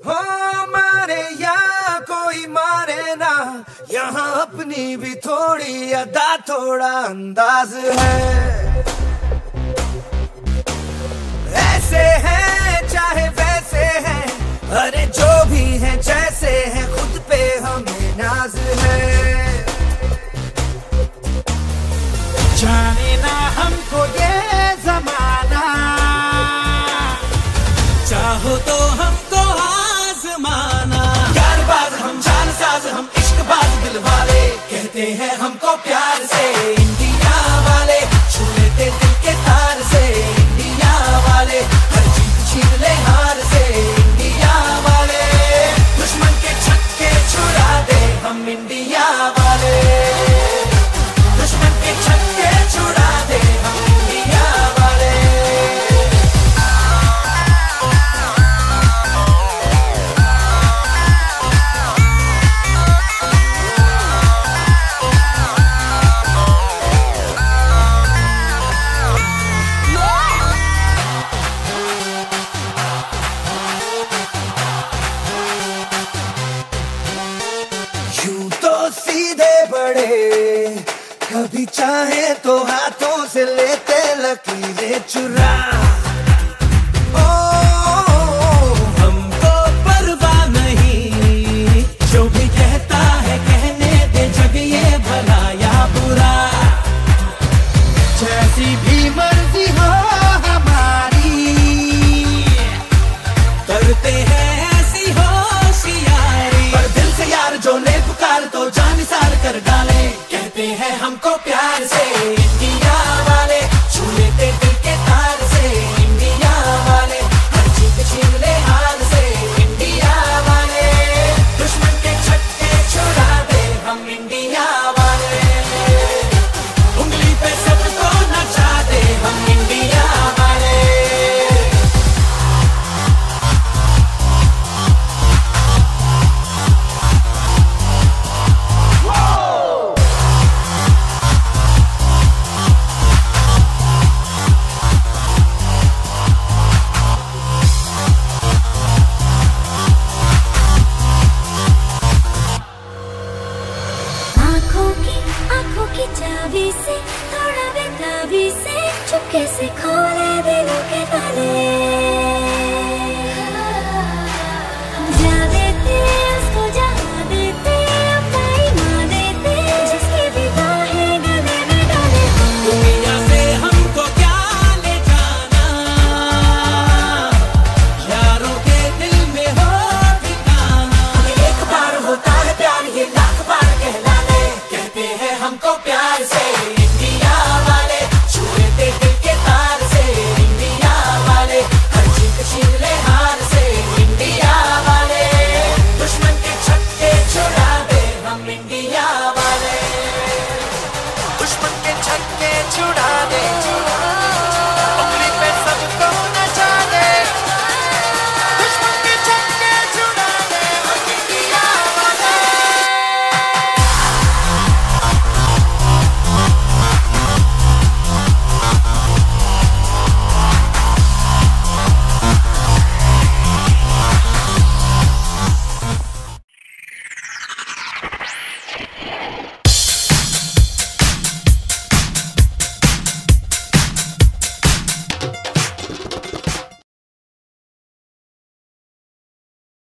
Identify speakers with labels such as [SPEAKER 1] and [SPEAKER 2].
[SPEAKER 1] हो मारे या कोई मारे ना, यहाँ अपनी भी थोड़ी अदा थोड़ा अंदाज है। ऐसे हैं चाहे वैसे हैं, अरे जो भी हैं जैसे हैं, खुद पे हमें नाज है। जाने ना हमको ये जमाना, चाहो तो हमको आजमाना। यारबाज हम जानसाज हम इश्कबाज दिल वाले, कहते हैं हमको प्यार से इंडिया वाले। छू लेते दिल के तार से इंडिया वाले, हर जीत छीन ले हार से इंडिया वाले। दुश्मन के छक्के छुड़ा दे हम इंडिया वाले, दुश्मन के छक्के छुड़ा दे हम इंडिया वाले। यूं तो सीधे बड़े, कभी चाहे तो हाथों से लेते लकीरें चुरा। ओ हमको परवाह नहीं, जो भी कहता है कहने दे, जग ये भला या बुरा। जैसी भी मर्जी हो हमारी, करते हैं ऐसी होशियारी। पर दिल से यार जो ले पुकार तो जान निसार कर डाले, कहते हैं हमको प्यार से इंडिया वाले। छू लेते दिल के तार से इंडिया वाले, हर जीत छीन ले हार से इंडिया वाले। दुश्मन के छक्के छुड़ा दे हम इंडिया वाले, उंगली पे सबको नचा दे हम इंडिया वाले।
[SPEAKER 2] आंखों की चाबी से, थोड़ा बेताबी से, चुपके से खोले दिलों के ताले।